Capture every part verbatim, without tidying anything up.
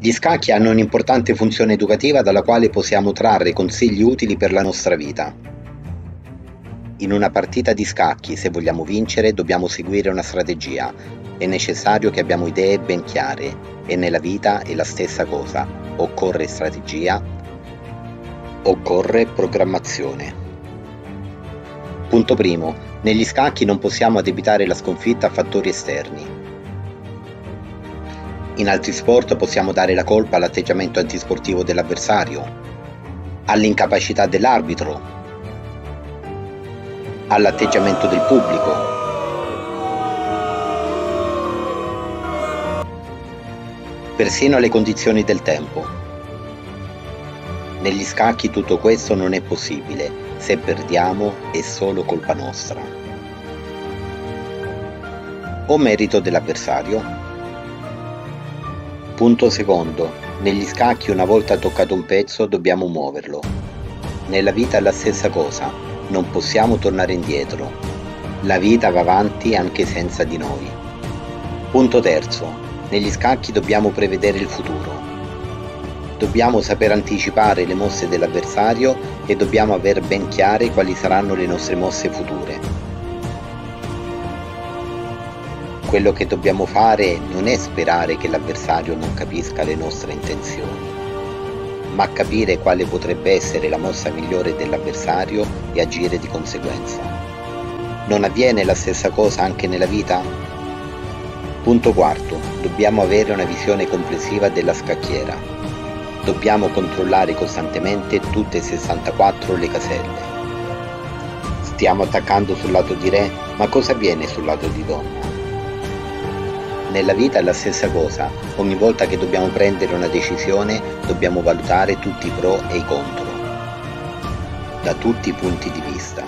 Gli scacchi hanno un'importante funzione educativa dalla quale possiamo trarre consigli utili per la nostra vita. In una partita di scacchi, se vogliamo vincere, dobbiamo seguire una strategia. È necessario che abbiamo idee ben chiare, e nella vita è la stessa cosa. Occorre strategia, occorre programmazione. Punto primo. Negli scacchi non possiamo addebitare la sconfitta a fattori esterni. In altri sport possiamo dare la colpa all'atteggiamento antisportivo dell'avversario, all'incapacità dell'arbitro, all'atteggiamento del pubblico, persino alle condizioni del tempo. Negli scacchi tutto questo non è possibile. Se perdiamo è solo colpa nostra. O merito dell'avversario? Punto secondo. Negli scacchi una volta toccato un pezzo dobbiamo muoverlo. Nella vita è la stessa cosa. Non possiamo tornare indietro. La vita va avanti anche senza di noi. Punto terzo. Negli scacchi dobbiamo prevedere il futuro. Dobbiamo saper anticipare le mosse dell'avversario e dobbiamo aver ben chiare quali saranno le nostre mosse future. Quello che dobbiamo fare non è sperare che l'avversario non capisca le nostre intenzioni, ma capire quale potrebbe essere la mossa migliore dell'avversario e agire di conseguenza. Non avviene la stessa cosa anche nella vita? Punto quarto. Dobbiamo avere una visione complessiva della scacchiera. Dobbiamo controllare costantemente tutte e sessantaquattro le caselle. Stiamo attaccando sul lato di re, ma cosa avviene sul lato di donna? Nella vita è la stessa cosa. Ogni volta che dobbiamo prendere una decisione, dobbiamo valutare tutti i pro e i contro, da tutti i punti di vista.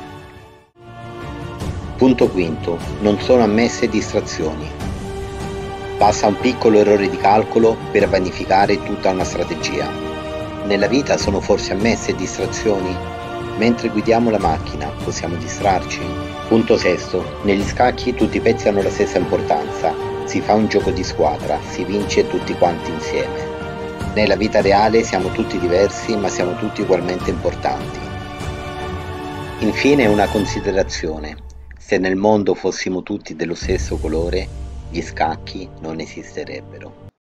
Punto quinto. Non sono ammesse distrazioni. Basta un piccolo errore di calcolo per vanificare tutta una strategia. Nella vita sono forse ammesse distrazioni? Mentre guidiamo la macchina possiamo distrarci? Punto sesto. Negli scacchi tutti i pezzi hanno la stessa importanza. Si fa un gioco di squadra, si vince tutti quanti insieme. Nella vita reale siamo tutti diversi, ma siamo tutti ugualmente importanti. Infine una considerazione. Se nel mondo fossimo tutti dello stesso colore, gli scacchi non esisterebbero.